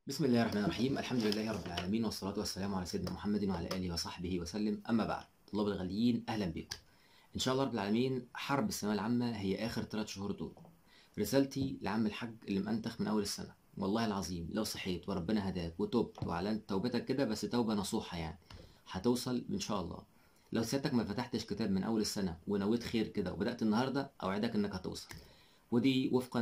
بسم الله الرحمن الرحيم. الحمد لله رب العالمين، والصلاة والسلام على سيدنا محمد وعلى آله وصحبه وسلم. أما بعد، طلاب الغاليين أهلا بكم. إن شاء الله رب العالمين، حرب الثانوية العامة هي آخر 3 شهور دول. رسالتي لعم الحاج اللي مأنتخ من أول السنة، والله العظيم لو صحيت وربنا هداك وتوبت وأعلنت توبتك كده، بس توبة نصوحة يعني، هتوصل إن شاء الله. لو سيادتك ما فتحتش كتاب من أول السنة ونويت خير كده وبدأت النهاردة، أوعدك إنك هتوصل. ودي وفقا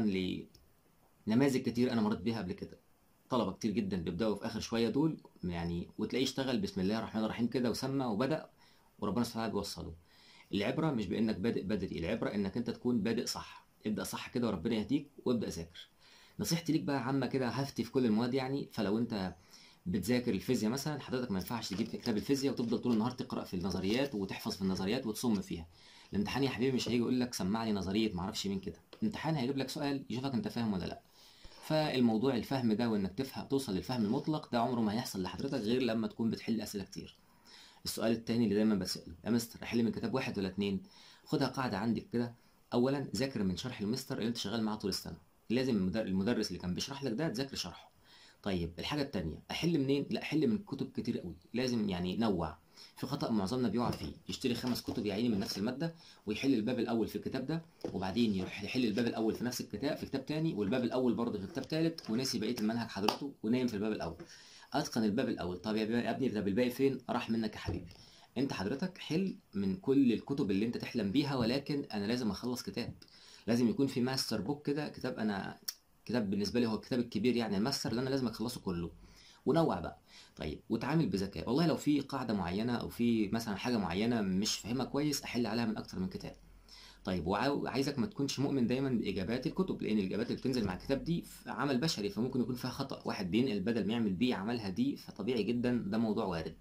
لنماذج كتير أنا مريت بيها قبل كده. طلبة كتير جدا بيبدأوا في آخر شوية دول يعني، وتلاقيه اشتغل بسم الله الرحمن الرحيم كده وسمى وبدأ، وربنا سبحانه وتعالى بيوصله. العبرة مش بإنك بادئ بدري، العبرة إنك أنت تكون بادئ صح. ابدأ صح كده وربنا يهديك، وابدأ ذاكر. نصيحتي ليك بقى عامة كده، هفتي في كل المواد يعني. فلو أنت بتذاكر الفيزياء مثلا، حضرتك ما ينفعش تجيب كتاب الفيزياء وتفضل طول النهار تقرأ في النظريات وتحفظ في النظريات وتصم فيها. الامتحان يا حبيبي مش هيجي يقول لك سمع لي نظرية معرفش مين كده، الامتحان هيجيب لك سؤال يشوفك أنت فاهم ولا لأ. فالموضوع الفهم ده، وانك تفهم توصل للفهم المطلق ده، عمره ما هيحصل لحضرتك غير لما تكون بتحل اسئله كتير. السؤال التاني اللي دايما بسأله، يا مستر احل من كتاب واحد ولا اتنين؟ خدها قاعده عندك كده. اولا ذاكر من شرح المستر اللي انت شغال معاه طول السنه. لازم المدرس اللي كان بيشرح لك ده تذاكر شرحه. طيب الحاجه التانيه، احل منين؟ لا، احل من كتب كتير قوي، لازم يعني نوع. في خطأ معظمنا بيقع فيه، يشتري 5 كتب يا عيني من نفس المادة، ويحل الباب الأول في الكتاب ده، وبعدين يروح يحل الباب الأول في نفس الكتاب في كتاب تاني، والباب الأول برضه في كتاب تالت، وناسي بقية المنهج حضرته ونايم في الباب الأول. أتقن الباب الأول. طب يا ابني، طب الباقي فين؟ راح منك يا حبيبي. انت حضرتك حل من كل الكتب اللي انت تحلم بيها، ولكن انا لازم اخلص كتاب. لازم يكون في ماستر بوك كده، كتاب انا، كتاب بالنسبه لي هو الكتاب الكبير يعني، الماستر اللي انا لازم اخلصه كله. ونوع بقى. طيب وتعامل بذكاء، والله لو في قاعده معينه او في مثلا حاجه معينه مش فاهمها كويس، احل عليها من اكتر من كتاب. طيب وعايزك ما تكونش مؤمن دايما باجابات الكتب، لان الاجابات اللي بتنزل مع الكتاب دي عمل بشري، فممكن يكون فيها خطا، واحد بينقل بدل ما يعمل بيه عملها دي، فطبيعي جدا ده موضوع وارد.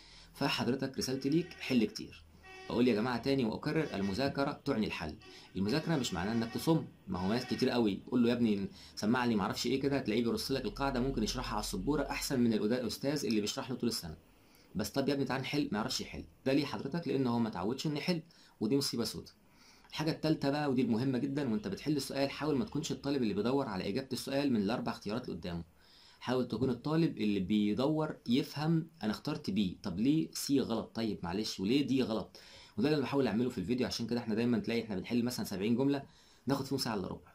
فحضرتك رسالتي ليك، حل كتير. اقول يا جماعه تاني واكرر، المذاكره تعني الحل. المذاكره مش معناها انك تصم، ما هو ناس كتير قوي قول له يا ابني سمع لي معرفش ايه كده، تلاقيه بيرص لك القاعده، ممكن يشرحها على السبوره احسن من الاستاذ اللي بيشرح له طول السنه. بس طب يا ابني تعال نحل، ما يعرفش يحل. ده ليه حضرتك؟ لان هو ما اتعودش انه يحل، ودي مصيبه سودة. الحاجه الثالثه بقى، ودي المهمه جدا، وانت بتحل السؤال حاول ما تكونش الطالب اللي بيدور على اجابه السؤال من الاربع اختيارات اللي قدامه. حاول تكون الطالب اللي بيدور يفهم انا اخترت بي، طب ليه سي غلط؟ طيب معلش، وليه دي غلط؟ وده اللي بحاول اعمله في الفيديو. عشان كده احنا دايما تلاقي احنا بنحل مثلا 70 جمله، ناخد فيهم ساعه الا ربع.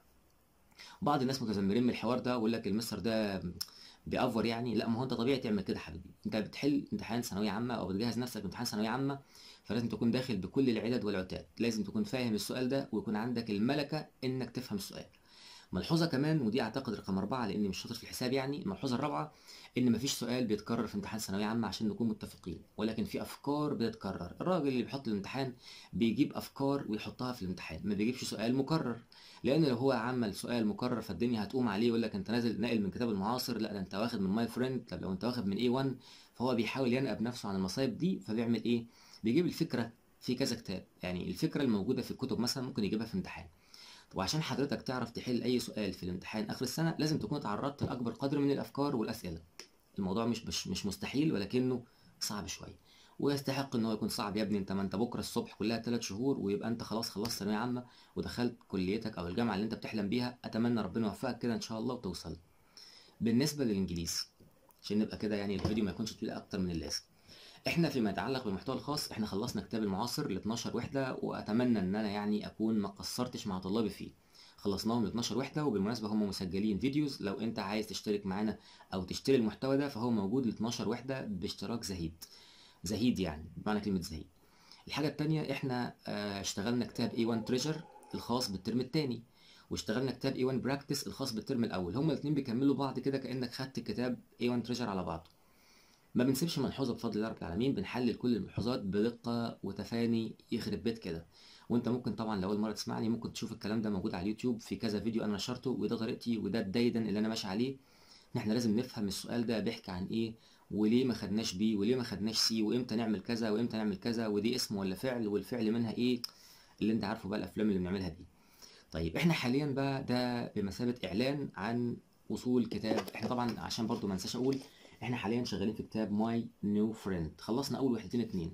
بعض الناس متذمرين من الحوار ده، ويقول لك المستر ده بيأفور يعني. لا، ما هو انت طبيعي تعمل كده حبيبي، انت بتحل امتحان ثانويه عامه او بتجهز نفسك لامتحان ثانويه عامه، فلازم تكون داخل بكل العدد والعتاد، لازم تكون فاهم السؤال ده ويكون عندك الملكه انك تفهم السؤال. ملحوظه كمان، ودي اعتقد رقم 4 لاني مش شاطر في الحساب يعني، الملحوظه الرابعه، ان مفيش سؤال بيتكرر في امتحان ثانويه عامه عشان نكون متفقين، ولكن في افكار بتتكرر. الراجل اللي بيحط الامتحان بيجيب افكار ويحطها في الامتحان، ما بيجيبش سؤال مكرر. لان لو هو عمل سؤال مكرر فالدنيا هتقوم عليه، يقول لك انت نازل ناقل من كتاب المعاصر، لا ده انت واخد من ماي فريند، طب لو انت واخد من اي 1. فهو بيحاول ينقب نفسه عن المصايب دي، فبيعمل ايه؟ بيجيب الفكره في كذا كتاب، يعني الفكره الموجوده في الكتب مثلا ممكن يجيبها في امتحان. وعشان حضرتك تعرف تحل اي سؤال في الامتحان اخر السنه، لازم تكون اتعرضت لاكبر قدر من الافكار والاسئله. الموضوع مش مستحيل، ولكنه صعب شويه. ويستحق ان هو يكون صعب يا ابني. انت ما انت بكره الصبح كلها 3 شهور ويبقى انت خلاص خلصت ثانويه عامه ودخلت كليتك او الجامعه اللي انت بتحلم بيها. اتمنى ربنا يوفقك كده ان شاء الله وتوصل. بالنسبه للانجليزي، عشان نبقى كده يعني الفيديو ما يكونش طويل اكتر من اللازم، احنا فيما يتعلق بالمحتوى الخاص احنا خلصنا كتاب المعاصر ل 12 وحده، واتمنى ان انا يعني اكون ما قصرتش مع طلابي فيه. خلصناهم ل 12 وحده، وبالمناسبه هم مسجلين فيديوز، لو انت عايز تشترك معانا او تشتري المحتوى ده فهو موجود ل 12 وحده باشتراك زهيد. زهيد يعني بمعنى كلمه زهيد. الحاجه التانيه، احنا اشتغلنا كتاب A1 Treasure الخاص بالترم الثاني، واشتغلنا كتاب A1 Practice الخاص بالترم الاول، هما الاثنين بيكملوا بعض كده، كانك خدت كتاب A1 Treasure على بعضه. ما بنسيبش ملحوظه بفضل الله رب العالمين، بنحلل كل الملحوظات بدقه وتفاني يخرب بيت كده. وانت ممكن طبعا لو اول مره تسمعني ممكن تشوف الكلام ده موجود على اليوتيوب في كذا فيديو انا نشرته، وده طريقتي وده الدايدا اللي انا ماشي عليه. ان احنا لازم نفهم السؤال ده بيحكي عن ايه، وليه ما خدناش بي، وليه ما خدناش سي، وامتى نعمل كذا وامتى نعمل كذا، ودي اسم ولا فعل، والفعل منها ايه، اللي انت عارفه بقى الافلام اللي بنعملها دي. طيب احنا حاليا بقى ده بمثابة اعلان عن وصول كتاب. احنا طبعا عشان برضو ما انساش اقول، احنا حاليا شغالين في كتاب ماي نيو فريند، خلصنا اول وحدتين اتنين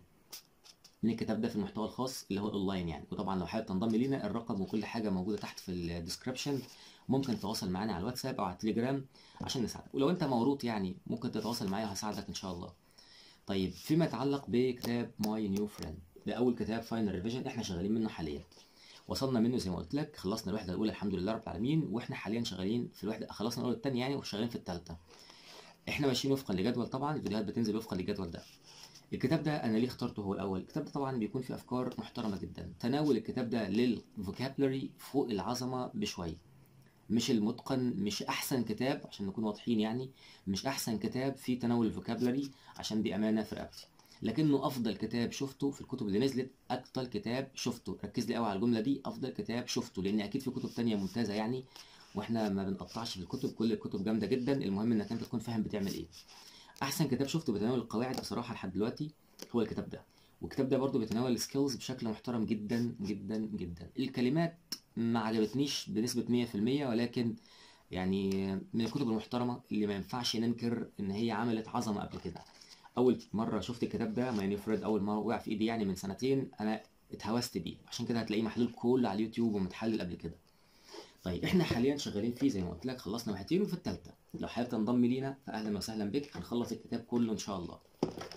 من الكتاب ده في المحتوى الخاص اللي هو اونلاين يعني. وطبعا لو حابب تنضم لينا، الرقم وكل حاجة موجودة تحت في الديسكربشن، ممكن تتواصل معانا على الواتساب او على التليجرام عشان نساعدك، ولو انت موروث يعني ممكن تتواصل معايا وهساعدك ان شاء الله. طيب فيما يتعلق بكتاب ماي نيو فريند، ده اول كتاب فاينل ريفيجن احنا شغالين منه حاليا. وصلنا منه زي ما قلت لك، خلصنا الوحده الاولى الحمد لله رب العالمين، واحنا حاليا شغالين في الوحده، خلصنا الاولى والثانيه يعني وشغالين في الثالثه. احنا ماشيين وفقا لجدول، طبعا الفيديوهات بتنزل وفقا للجدول ده. الكتاب ده انا ليه اخترته هو الاول؟ الكتاب ده طبعا بيكون فيه افكار محترمه جدا. تناول الكتاب ده للفوكابلري فوق العظمه بشويه، مش المتقن، مش احسن كتاب عشان نكون واضحين يعني، مش احسن كتاب في تناول الفوكابلري عشان دي امانه في رقبتي، لكنه افضل كتاب شفته في الكتب اللي نزلت. افضل كتاب شفته، ركز لي قوي على الجمله دي، افضل كتاب شفته، لان اكيد في كتب تانية ممتازه يعني، واحنا ما بنقطعش في الكتب، كل الكتب جامده جدا، المهم انك انت تكون فاهم بتعمل ايه. احسن كتاب شفته بيتناول القواعد بصراحه لحد دلوقتي هو الكتاب ده. والكتاب ده برضو بيتناول السكيلز بشكل محترم جدا جدا جدا. الكلمات ما عجبتنيش بنسبه 100%، ولكن يعني من الكتب المحترمه اللي ما ينفعش ننكر ان هي عملت عظمه قبل كده. اول مره شفت الكتاب ده ماي نيو فريند، اول مره وقع في ايدي يعني من سنتين، انا اتهوست بيه، عشان كده هتلاقيه محلول كله على اليوتيوب ومتحلل قبل كده. طيب احنا حاليا شغالين فيه زي ما قلت لك، خلصنا وحدتين وفي الثالثه. لو حابب تنضم لينا فاهلا وسهلا بك، هنخلص الكتاب كله ان شاء الله.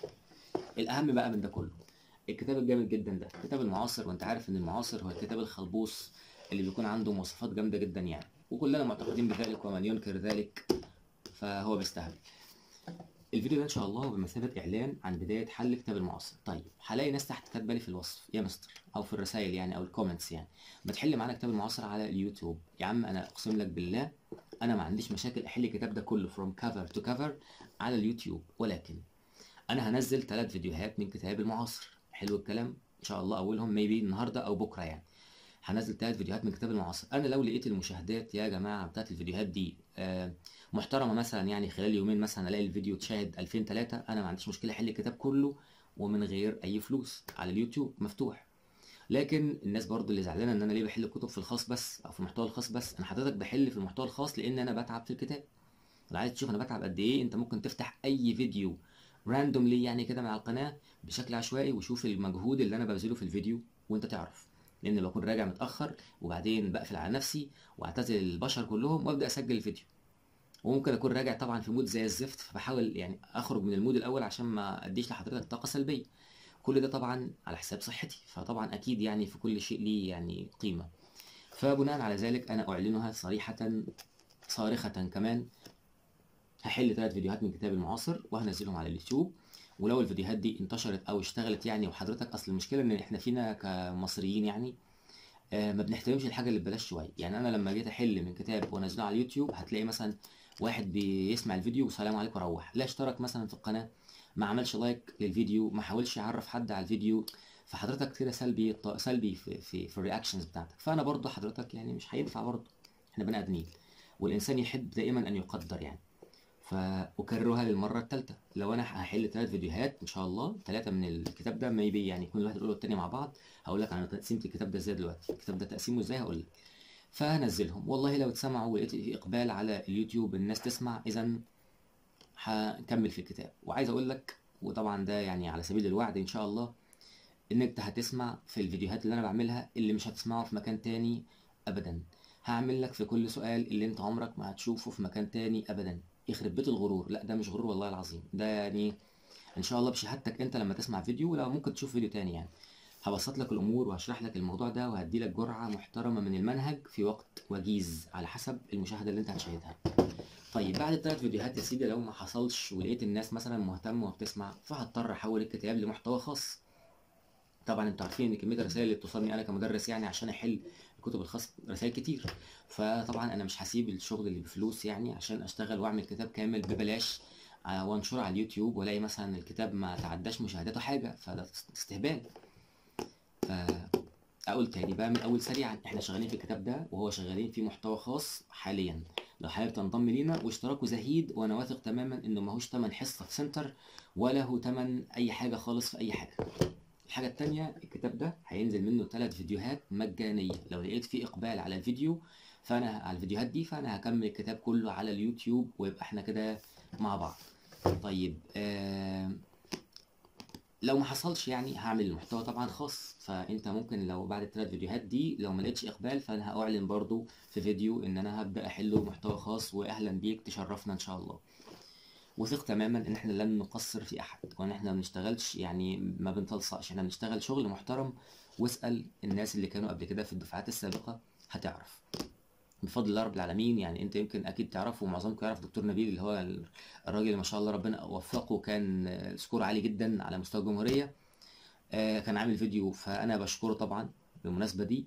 الاهم بقى من ده كله الكتاب الجامد جدا ده، كتاب المعاصر، وانت عارف ان المعاصر هو الكتاب الخلبوص اللي بيكون عنده مواصفات جامده جدا يعني، وكلنا معتقدين بذلك، ومن ينكر ذلك فهو بيستهبل. الفيديو ده ان شاء الله بمثابه اعلان عن بدايه حل كتاب المعاصر. طيب هلاقي ناس تحت كاتبه لي في الوصف يا مستر، او في الرسائل يعني، او الكومنتس يعني، ما تحل معانا كتاب المعاصر على اليوتيوب. يا عم انا اقسم لك بالله انا ما عنديش مشاكل احل الكتاب ده كله from cover to cover على اليوتيوب، ولكن انا هنزل 3 فيديوهات من كتاب المعاصر. حلو الكلام، ان شاء الله اولهم ميبي النهارده او بكره يعني. هنزل 3 فيديوهات من كتاب المعاصر. انا لو لقيت المشاهدات يا جماعه بتاعت الفيديوهات دي محترمه مثلا، يعني خلال يومين مثلا الاقي الفيديو اتشاهد 2000 3، انا ما عنديش مشكله احل الكتاب كله ومن غير اي فلوس على اليوتيوب مفتوح. لكن الناس برضو اللي زعلانه ان انا ليه بحل الكتب في الخاص بس او في المحتوى الخاص بس، انا حضرتك بحل في المحتوى الخاص لان انا بتعب في الكتاب. لو عايز تشوف انا بتعب قد ايه، انت ممكن تفتح اي فيديو راندوملي يعني كده من على القناه بشكل عشوائي وشوف المجهود اللي انا ببذله في الفيديو وانت تعرف، لان بكون راجع متاخر وبعدين بقفل على نفسي واعتزل البشر كلهم وابدا اسجل الفيديو، وممكن اكون راجع طبعا في مود زي الزفت، فبحاول يعني اخرج من المود الاول عشان ما اديش لحضرتك طاقه سلبيه. كل ده طبعا على حساب صحتي، فطبعا اكيد يعني في كل شيء ليه يعني قيمه. فبناء على ذلك انا اعلنها صريحه صارخه كمان، هحل 3 فيديوهات من كتاب المعاصر وهنزلهم على اليوتيوب. ولو الفيديوهات دي انتشرت او اشتغلت يعني، وحضرتك اصل المشكله ان احنا فينا كمصريين يعني ما بنحترمش الحاجه اللي ببلاش شويه. يعني انا لما جيت احل من كتاب وانزله على اليوتيوب هتلاقي مثلا واحد بيسمع الفيديو والسلام عليكم روح، لا اشترك مثلا في القناه، ما عملش لايك للفيديو، ما حاولش يعرف حد على الفيديو، فحضرتك كده سلبي سلبي في الرياكشنز بتاعتك. فانا برضه حضرتك يعني مش هينفع برضه، احنا بني ادمين والانسان يحب دائما ان يقدر يعني. فأكررها للمرة الثالثة، لو أنا هحل 3 فيديوهات إن شاء الله، 3 من الكتاب ده ميبي يعني يكون الواحد الأولى والتانية مع بعض. هقول لك عن تقسيمة الكتاب ده إزاي دلوقتي، الكتاب ده تقسيمه إزاي هقول لك. فهنزلهم والله لو اتسمعوا ولقيت في إقبال على اليوتيوب الناس تسمع، إذا هكمل في الكتاب. وعايز أقول لك، وطبعا ده يعني على سبيل الوعد إن شاء الله، إن أنت هتسمع في الفيديوهات اللي أنا بعملها اللي مش هتسمعه في مكان تاني أبدا. هعمل لك في كل سؤال اللي أنت عمرك ما هتشوفه في مكان تاني أبدا. يخرب بيت الغرور، لا ده مش غرور والله العظيم، ده يعني ان شاء الله بشهادتك انت لما تسمع فيديو، ولو ممكن تشوف فيديو تاني يعني، هبسط لك الامور وهشرح لك الموضوع ده وهدي لك جرعه محترمه من المنهج في وقت وجيز على حسب المشاهده اللي انت هتشاهدها. طيب بعد الثلاث فيديوهات يا سيدي لو ما حصلش ولقيت الناس مثلا مهتمه وبتسمع، فهضطر احول الكتاب لمحتوى خاص. طبعا انتوا عارفين ان كميه الرسائل اللي بتوصلني انا كمدرس يعني عشان احل الكتب الخاصه رسائل كتير، فطبعا انا مش هسيب الشغل اللي بفلوس يعني عشان اشتغل واعمل كتاب كامل ببلاش وانشره على اليوتيوب والاقي مثلا الكتاب ما تعداش مشاهداته حاجه، فده استهبال. فاقول تاني بقى من اول سريعا، احنا شغالين في الكتاب ده وهو شغالين في محتوى خاص حاليا. لو حابب تنضم لينا، واشتراكه زهيد وانا واثق تماما انه ماهوش تمن حصه في سنتر ولا هو تمن اي حاجه خالص في اي حاجه. الحاجة التانية، الكتاب ده هينزل منه 3 فيديوهات مجانية، لو لقيت فيه إقبال على الفيديو فأنا على الفيديوهات دي فأنا هكمل الكتاب كله على اليوتيوب ويبقى احنا كده مع بعض. طيب لو ما حصلش يعني هعمل المحتوى طبعا خاص، فانت ممكن لو بعد الثلاث فيديوهات دي لو ما لقيتش اقبال، فانا هاعلن برضو في فيديو ان انا هبدا احله محتوى خاص، واهلا بيك تشرفنا ان شاء الله. وثق تماما ان احنا لن نقصر في احد، وان احنا ما بنشتغلش يعني ما بنتلصقش، احنا بنشتغل شغل محترم. واسال الناس اللي كانوا قبل كده في الدفعات السابقه هتعرف بفضل الله رب العالمين. يعني انت يمكن اكيد تعرفه ومعظمكم يعرف دكتور نبيل، اللي هو الراجل اللي ما شاء الله ربنا وفقه، كان سكور عالي جدا على مستوى الجمهوريه. كان عامل فيديو، فانا بشكره طبعا بالمناسبه دي.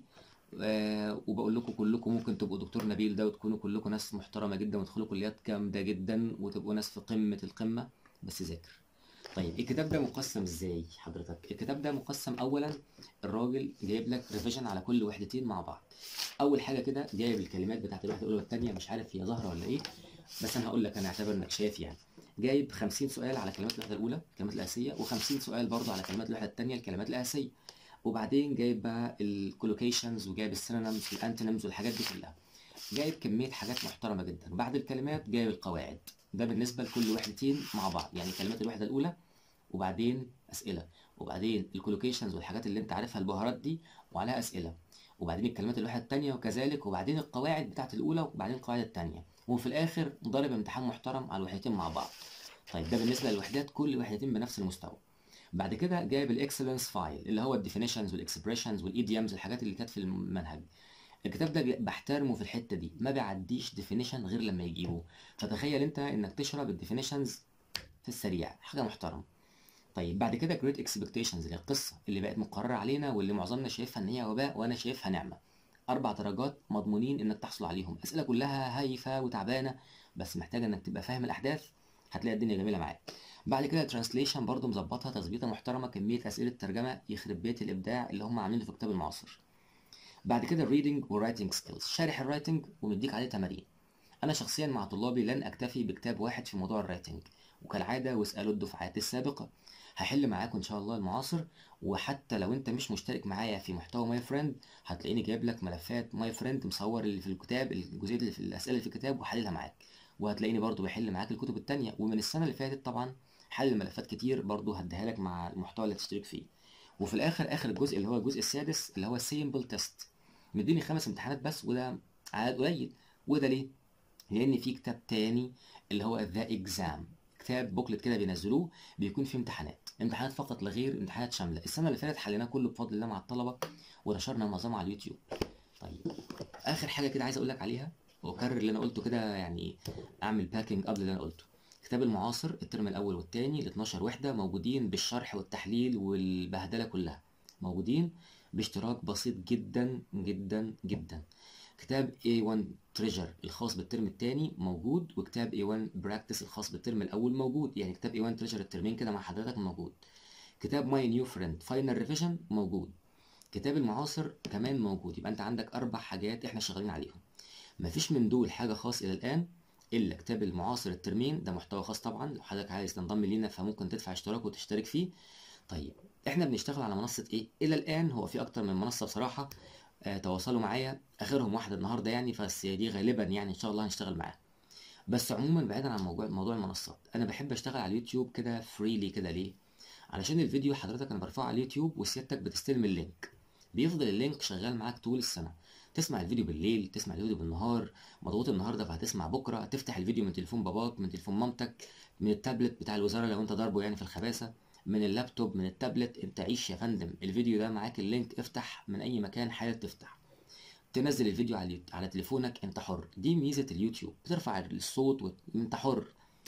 وبقول لكم كلكم ممكن تبقوا دكتور نبيل ده وتكونوا كلكم ناس محترمه جدا وتدخلوا كليات جامده جدا وتبقوا ناس في قمه القمه، بس ذاكر. طيب الكتاب ده مقسم ازاي حضرتك؟ الكتاب ده مقسم اولا، الراجل جايب لك ريفيجن على كل وحدتين مع بعض. اول حاجه كده جايب الكلمات بتاعت الوحده الاولى والثانيه، مش عارف هي ظاهره ولا ايه، بس انا هقول لك، انا اعتبر انك شايف يعني. جايب 50 سؤال على كلمات الوحده الاولى الكلمات الاساسيه، و50 سؤال برضه على كلمات الوحده الثانيه الكلمات الاساسيه. وبعدين جايب بقى الكولوكيشنز، وجايب السينونيمز والانتونيمز والحاجات دي كلها. جايب كميه حاجات محترمه جدا. وبعد الكلمات جايب القواعد، ده بالنسبه لكل وحدتين مع بعض، يعني كلمات الوحده الاولى وبعدين اسئله، وبعدين الكولوكيشنز والحاجات اللي انت عارفها البهارات دي وعليها اسئله، وبعدين الكلمات الوحده الثانيه وكذلك، وبعدين القواعد بتاعت الاولى وبعدين القواعد الثانيه، وفي الاخر ضارب امتحان محترم على الوحدتين مع بعض. طيب ده بالنسبه للوحدات، كل وحدتين بنفس المستوى. بعد كده جايب الاكسلنس فايل، اللي هو الديفينيشنز والاكسبريشنز والايديومز، الحاجات اللي كانت في المنهج. الكتاب ده بحترمه في الحته دي، ما بيعديش ديفينيشن غير لما يجيبه. فتخيل انت انك تشرب الديفينيشنز في السريع، حاجه محترمه. طيب بعد كده جريت اكسبكتيشنز، اللي هي القصه اللي بقت مقرره علينا واللي معظمنا شايفها ان هي وباء وانا شايفها نعمه. 4 درجات مضمونين انك تحصل عليهم، اسئله كلها هايفه وتعبانه، بس محتاجه انك تبقى فاهم الاحداث، هتلاقي الدنيا جميله معاك. بعد كده ترانسليشن برضو مظبطها تظبيطه محترمه، كميه اسئله ترجمه يخرب بيت الابداع اللي هم عاملينه في كتاب المعاصر. بعد كده الريدنج والرايتنج سكيلز، شارح الرايتنج ومديك عليه تمارين. انا شخصيا مع طلابي لن اكتفي بكتاب واحد في موضوع الرايتنج، وكالعاده واسالوا الدفعات السابقه. هحل معاكم ان شاء الله المعاصر، وحتى لو انت مش مشترك معايا في محتوى ماي فريند، هتلاقيني جايب لك ملفات ماي فريند مصور اللي في الكتاب، الجزئيه اللي في الاسئله اللي في الكتاب وحللها معاك. وهتلاقيني برضو بحل معاك الكتب التانية، ومن السنه اللي فاتت طبعا حل ملفات كتير برضو هديها لك مع المحتوى اللي تشترك فيه. وفي الاخر اخر الجزء اللي هو الجزء السادس اللي هو سيمبل تيست، مديني 5 امتحانات بس، وده عدد قليل. وده ليه؟ لان في كتاب تاني اللي هو ذا اكزام، كتاب بوكلت كده بينزلوه، بيكون فيه امتحانات فقط لا غير، امتحانات شامله. السنه اللي فاتت حليناه كله بفضل الله مع الطلبه، ونشرنا معظمه على اليوتيوب. طيب اخر حاجه كده عايز اقول لك عليها، واكرر اللي انا قلته كده يعني، اعمل باكينج قبل اللي انا قلته. كتاب المعاصر الترم الاول والثاني ال 12 وحده موجودين بالشرح والتحليل والبهدله كلها، موجودين باشتراك بسيط جدا جدا جدا. كتاب A1 تريجر الخاص بالترم الثاني موجود، وكتاب A1 براكتس الخاص بالترم الاول موجود، يعني كتاب A1 تريجر الترمين كده مع حضرتك موجود. كتاب ماي نيو فريند فاينل ريفيجن موجود. كتاب المعاصر كمان موجود. يبقى انت عندك 4 حاجات احنا شغالين عليهم، مفيش من دول حاجه خاص الى الان الا كتاب المعاصر الترمين، ده محتوى خاص طبعا، لو حضرتك عايز تنضم لينا فممكن تدفع اشتراك وتشترك فيه. طيب احنا بنشتغل على منصه ايه الى الان؟ هو في اكتر من منصه بصراحه. تواصلوا معايا، اخرهم واحده النهارده يعني، بس دي غالبا يعني ان شاء الله هنشتغل معاها. بس عموما بعيدا عن موضوع المنصات، انا بحب اشتغل على اليوتيوب كده فريلي كده. ليه؟ علشان الفيديو حضرتك انا برفعه على اليوتيوب وسيادتك بتستلم اللينك، بيفضل اللينك شغال معاك طول السنه. تسمع الفيديو بالليل، تسمع الفيديو بالنهار، مضغوط النهارده فهتسمع بكره، تفتح الفيديو من تليفون باباك، من تليفون مامتك، من التابلت بتاع الوزاره لو انت ضاربه يعني في الخباثه، من اللابتوب، من التابلت، انت عيش يا فندم. الفيديو ده معاك اللينك، افتح من اي مكان حالا تفتح، تنزل الفيديو على تليفونك، انت حر. دي ميزه اليوتيوب، بترفع الصوت وانت حر.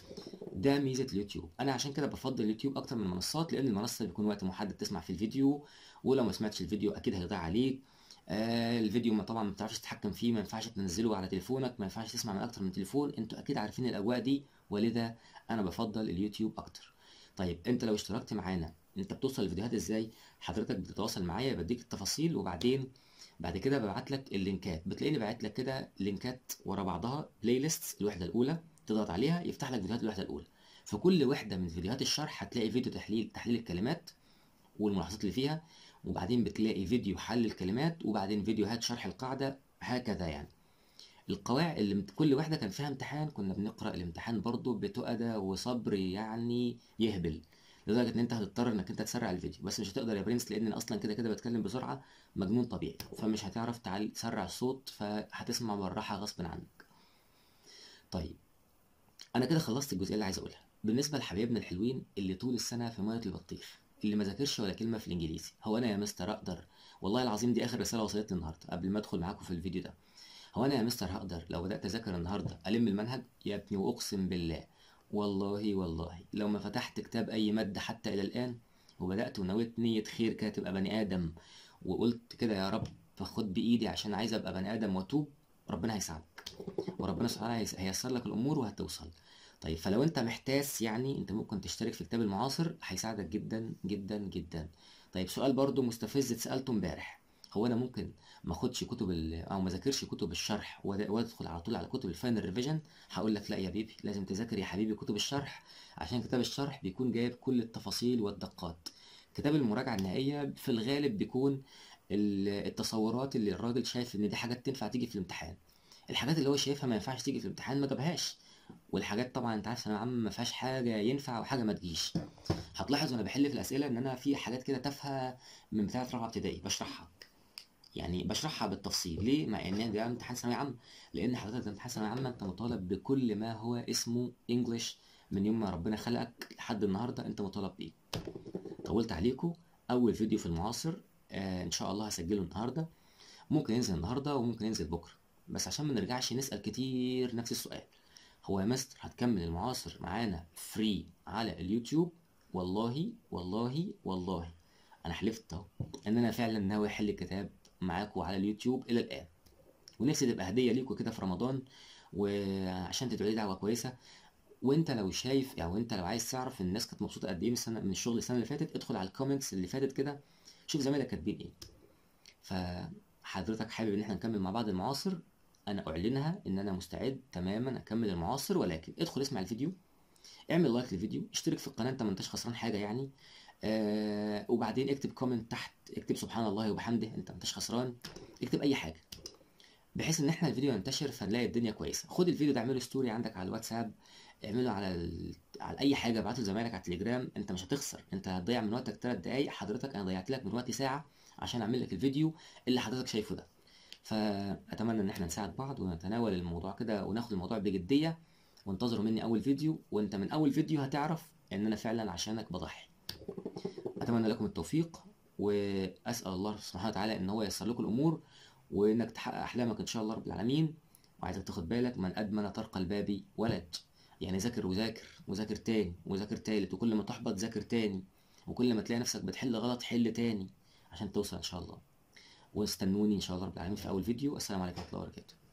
ده ميزه اليوتيوب. انا عشان كده بفضل اليوتيوب اكتر من المنصات، لان المنصه بيكون وقت محدد تسمع في الفيديو، ولو ما سمعتش الفيديو اكيد هيضيع عليك. الفيديو ما طبعا ما بتعرفش تتحكم فيه، ما ينفعش تنزله على تليفونك، ما ينفعش تسمع من اكتر من تليفون، انتوا اكيد عارفين الاجواء دي، ولذا انا بفضل اليوتيوب اكتر. طيب انت لو اشتركت معانا، انت بتوصل الفيديوهات ازاي؟ حضرتك بتتواصل معايا، بديك التفاصيل، وبعدين بعد كده ببعت لك اللينكات. بتلاقيني باعت لك كده لينكات ورا بعضها، بلاي ليست الوحده الاولى، تضغط عليها يفتح لك فيديوهات الوحده الاولى. في كل وحده من فيديوهات الشرح هتلاقي فيديو تحليل الكلمات والملاحظات اللي فيها، وبعدين بتلاقي فيديو حل الكلمات، وبعدين فيديوهات شرح القاعده، هكذا يعني. القواعد اللي كل واحده كان فيها امتحان، كنا بنقرا الامتحان برضو بتؤدى وصبر يعني يهبل، لدرجه ان انت هتضطر انك انت تسرع الفيديو، بس مش هتقدر يا برنس، لان انا اصلا كده كده بتكلم بسرعه مجنون طبيعي، فمش هتعرف تسرع الصوت، فهتسمع بالراحه غصب عنك. طيب انا كده خلصت الجزئيه اللي عايز اقولها. بالنسبه لحبايبنا الحلوين اللي طول السنه في ميه البطيخ، اللي ما ذاكرش ولا كلمه في الانجليزي، هو انا يا مستر اقدر، والله العظيم دي اخر رساله وصلتني النهارده قبل ما ادخل معاكم في الفيديو ده، هو انا يا مستر هقدر لو بدات اذاكر النهارده الم المنهج؟ يا ابني واقسم بالله، والله لو ما فتحت كتاب اي ماده حتى الى الان وبدات ونويت نيه خير كده تبقى بني ادم، وقلت كده يا رب فخد بايدي عشان عايز ابقى بني ادم واتوب، ربنا هيساعدك، وربنا سبحانه هييسر لك الامور وهتوصل. طيب فلو انت محتاس يعني، انت ممكن تشترك في كتاب المعاصر، هيساعدك جدا جدا جدا. طيب سؤال برضو مستفز اتسالته امبارح، هو انا ممكن ما اخدش او ما ذاكرش كتب الشرح وادخل على طول على كتب الفاينل ريفيجن؟ هقول لك لا يا بيبي، لازم تذاكر يا حبيبي كتب الشرح، عشان كتاب الشرح بيكون جايب كل التفاصيل والدقات. كتاب المراجعه النهائيه في الغالب بيكون التصورات اللي الراجل شايف ان دي حاجات تنفع تيجي في الامتحان، الحاجات اللي هو شايفها ما ينفعش تيجي في الامتحان ما جابهاش، والحاجات طبعا انت عارف ثانويه عامه ما فيهاش حاجه ينفع وحاجه ما تجيش. هتلاحظ وانا بحل في الاسئله ان انا في حاجات كده تافهه من بتاعه رابعه ابتدائي بشرحها، يعني بشرحها بالتفصيل ليه، مع ان ده امتحان ثانويه عامه، لان حضرتك ده امتحان ثانويه عامه، انت مطالب بكل ما هو اسمه انجلش من يوم ما ربنا خلقك لحد النهارده انت مطالب بيه. طولت عليكم. اول فيديو في المعاصر ان شاء الله هسجله النهارده، ممكن ينزل النهارده وممكن ينزل بكره، بس عشان ما نرجعش نسال كتير نفس السؤال، هو يا مستر هتكمل المعاصر معانا فري على اليوتيوب؟ والله انا حلفت اهو ان انا فعلا ناوي احل الكتاب معاكم على اليوتيوب الى الان، ونفسي تبقى هديه ليكم كده في رمضان، وعشان تدعوا لي دعوه كويسه. وانت لو شايف يعني، وانت لو عايز تعرف الناس كانت مبسوطه قد ايه من الشغل السنه اللي فاتت، ادخل على الكومنتس اللي فاتت كده، شوف زمايلك كاتبين ايه. فحضرتك حابب ان احنا نكمل مع بعض المعاصر؟ انا اعلنها ان انا مستعد تماما اكمل المعاصر، ولكن ادخل اسمع الفيديو، اعمل لايك للفيديو، اشترك في القناه، انت ما انتش خسران حاجه يعني، وبعدين اكتب كومنت تحت، اكتب سبحان الله وبحمده، انت ما انتش خسران، اكتب اي حاجه بحيث ان احنا الفيديو ينتشر فنلاقي الدنيا كويسه. خد الفيديو ده اعمله ستوري عندك على الواتساب، اعمله على اي حاجه، ابعته لزمايلك على التليجرام، انت مش هتخسر، انت هتضيع من وقتك 3 دقايق، حضرتك انا ضيعت لك من وقتي ساعه عشان اعمل لك الفيديو اللي حضرتك شايفه ده. فاتمنى ان احنا نساعد بعض ونتناول الموضوع كده وناخد الموضوع بجديه، وانتظروا مني اول فيديو، وانت من اول فيديو هتعرف ان انا فعلا عشانك بضحي. اتمنى لكم التوفيق، واسال الله سبحانه وتعالى ان هو ييسر لكم الامور، وانك تحقق احلامك ان شاء الله رب العالمين. وعايزك تاخد بالك، من ادمن طرق الباب ولج، يعني ذاكر وذاكر وذاكر تاني وذاكر تالت، وكل ما تحبط ذاكر تاني، وكل ما تلاقي نفسك بتحل غلط حل تاني عشان توصل ان شاء الله. واستنوني ان شاء الله رب العالمين في اول فيديو. السلام عليكم ورحمه الله وبركاته.